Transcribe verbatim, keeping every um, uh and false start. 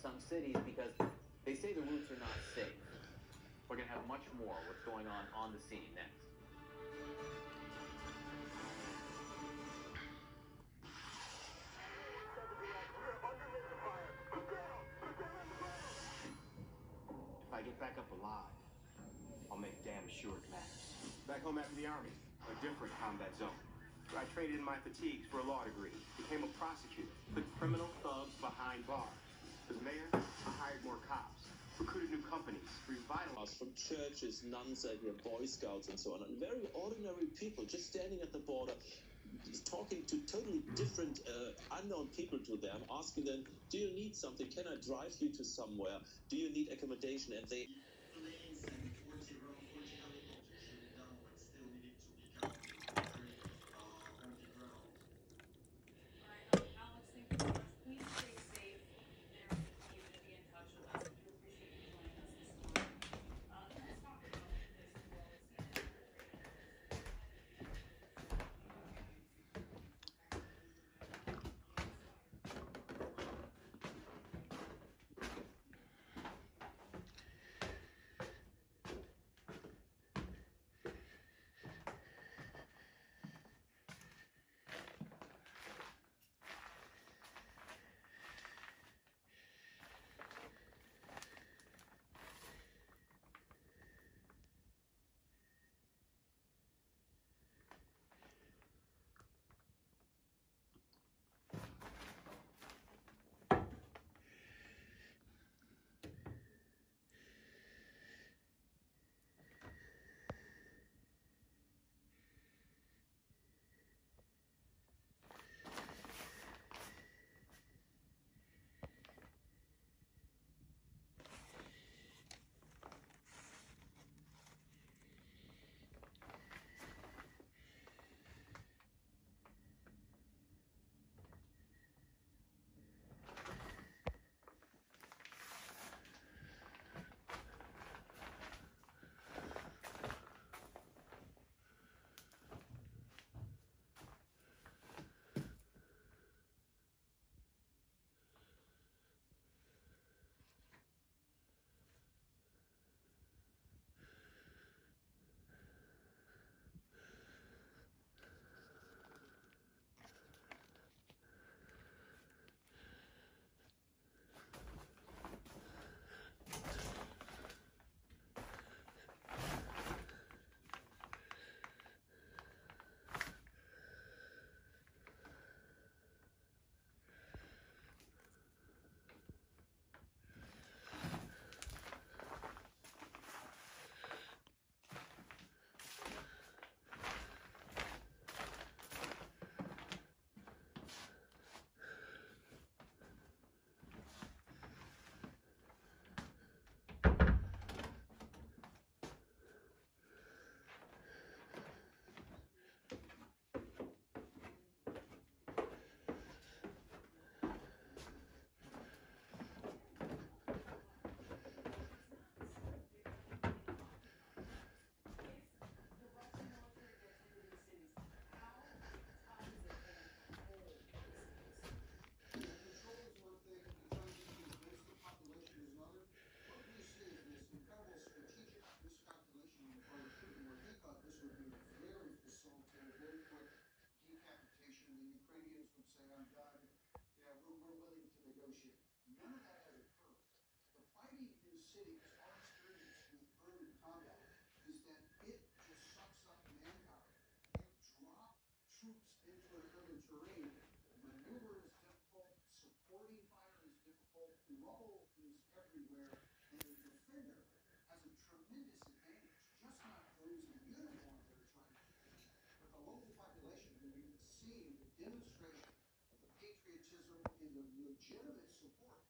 some cities because they say the routes are not safe. We're going to have much more what's going on on the scene next. If I get back up alive, I'll make damn sure it matters. Back home after the Army, a different combat zone. I traded in my fatigues for a law degree, became a prosecutor, put criminal thugs behind bars. As mayor, I hired more cops, recruited new companies, revitalized. From churches, nuns are here, Boy Scouts and so on, and very ordinary people just standing at the border, talking to totally different, uh, unknown people to them, asking them, do you need something? Can I drive you to somewhere? Do you need accommodation? And they... Alex, thank you so much. Please stay safe and continue to be in touch with us. We do appreciate you joining us this morning. Uh, let's talk about this as well. Say, I'm done. Yeah, we're, we're willing to negotiate. None of that has occurred. The fighting in cities, our experience with urban combat, is that it just sucks up manpower. You drop troops into an urban terrain, maneuver is difficult, supporting fire is difficult, rubble is everywhere, and the defender has a tremendous advantage, just not those in uniform that are trying to defend, but the local population who we've seen the demonstration patriotism and the legitimate support